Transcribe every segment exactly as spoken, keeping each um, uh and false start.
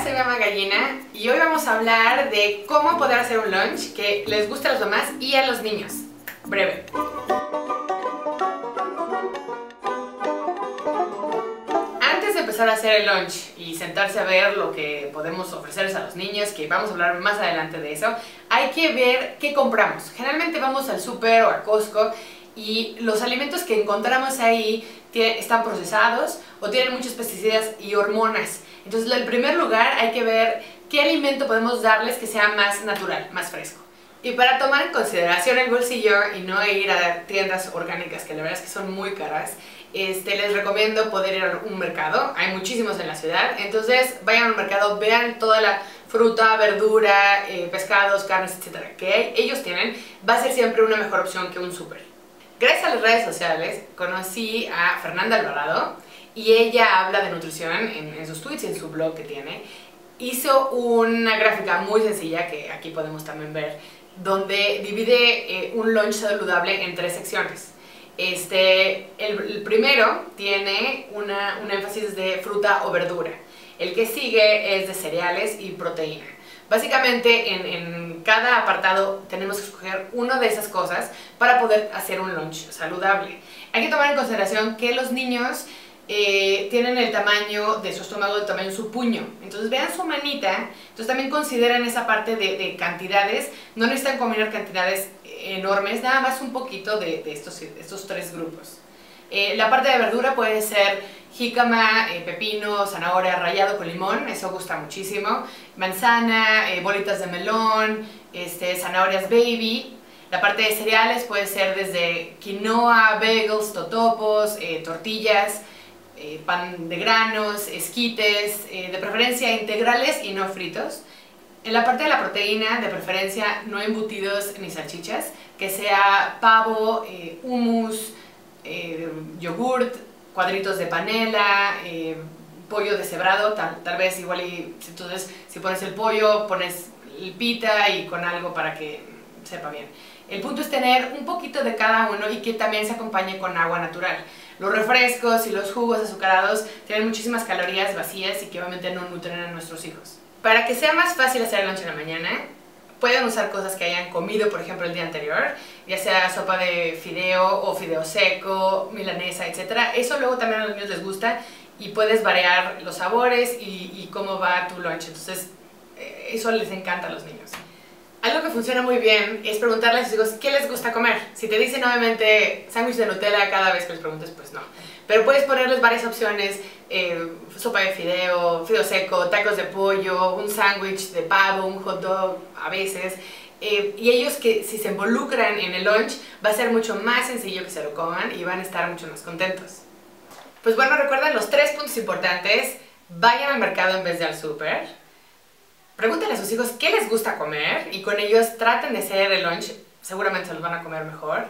soy Mamá Gallina y hoy vamos a hablar de cómo poder hacer un lunch que les guste a las mamás y a los niños. Breve. Antes de empezar a hacer el lunch y sentarse a ver lo que podemos ofrecerles a los niños, que vamos a hablar más adelante de eso, hay que ver qué compramos. Generalmente vamos al súper o a Costco y los alimentos que encontramos ahí están procesados o tienen muchos pesticidas y hormonas. Entonces, en primer lugar, hay que ver qué alimento podemos darles que sea más natural, más fresco. Y para tomar en consideración el bolsillo y no ir a tiendas orgánicas, que la verdad es que son muy caras, este, les recomiendo poder ir a un mercado. Hay muchísimos en la ciudad, entonces vayan al mercado, vean toda la fruta, verdura, eh, pescados, carnes, etcétera que ellos tienen. Va a ser siempre una mejor opción que un súper. Gracias a las redes sociales conocí a Fernanda Alvarado y ella habla de nutrición en, en sus tweets y en su blog que tiene. Hizo una gráfica muy sencilla que aquí podemos también ver, donde divide eh, un lunch saludable en tres secciones. Este, el, el primero tiene una, un énfasis de fruta o verdura. El que sigue es de cereales y proteína. Básicamente en, en cada apartado tenemos que escoger una de esas cosas para poder hacer un lunch saludable. Hay que tomar en consideración que los niños eh, tienen el tamaño de su estómago, el tamaño de su puño. Entonces vean su manita, entonces también consideren esa parte de, de cantidades. No necesitan comer cantidades enormes, nada más un poquito de, de estos, estos tres grupos. Eh, la parte de verdura puede ser jícama, eh, pepino, zanahoria rallado con limón, eso gusta muchísimo, manzana, eh, bolitas de melón, este, zanahorias baby. La parte de cereales puede ser desde quinoa, bagels, totopos, eh, tortillas, eh, pan de granos, esquites, eh, de preferencia integrales y no fritos. En la parte de la proteína, de preferencia no embutidos ni salchichas, que sea pavo, eh, hummus, eh, yogurt, cuadritos de panela, eh, pollo deshebrado, tal, tal vez igual y entonces si pones el pollo, pones el pita y con algo para que sepa bien. El punto es tener un poquito de cada uno y que también se acompañe con agua natural. Los refrescos y los jugos azucarados tienen muchísimas calorías vacías y que obviamente no nutren a nuestros hijos. Para que sea más fácil hacer el lunch en la mañana, pueden usar cosas que hayan comido, por ejemplo, el día anterior, ya sea sopa de fideo o fideo seco, milanesa, etcétera. Eso luego también a los niños les gusta y puedes variar los sabores y, y cómo va tu lunch. Entonces, eso les encanta a los niños. Algo que funciona muy bien es preguntarle a sus hijos qué les gusta comer. Si te dicen obviamente sándwich de Nutella cada vez que les preguntes, pues no. Pero puedes ponerles varias opciones, eh, sopa de fideo, fideo seco, tacos de pollo, un sándwich de pavo, un hot dog a veces. Eh, y ellos que si se involucran en el lunch va a ser mucho más sencillo que se lo coman y van a estar mucho más contentos. Pues bueno, recuerden los tres puntos importantes. Vayan al mercado en vez de al súper. Pregúntenle a sus hijos qué les gusta comer y con ellos traten de hacer el lunch, seguramente se los van a comer mejor.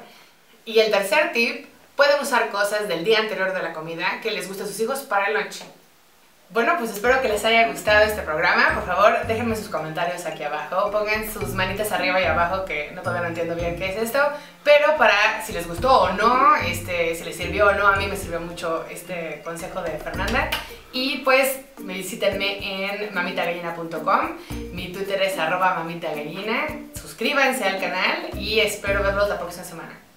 Y el tercer tip, pueden usar cosas del día anterior de la comida que les guste a sus hijos para el lunch. Bueno, pues espero que les haya gustado este programa. Por favor, déjenme sus comentarios aquí abajo. Pongan sus manitas arriba y abajo, que no, todavía no entiendo bien qué es esto. Pero para si les gustó o no, este, si les sirvió o no, a mí me sirvió mucho este consejo de Fernanda. Y pues visítenme en mamita gallina punto com. Mi Twitter es arroba mamitagallina. Suscríbanse al canal y espero verlos la próxima semana.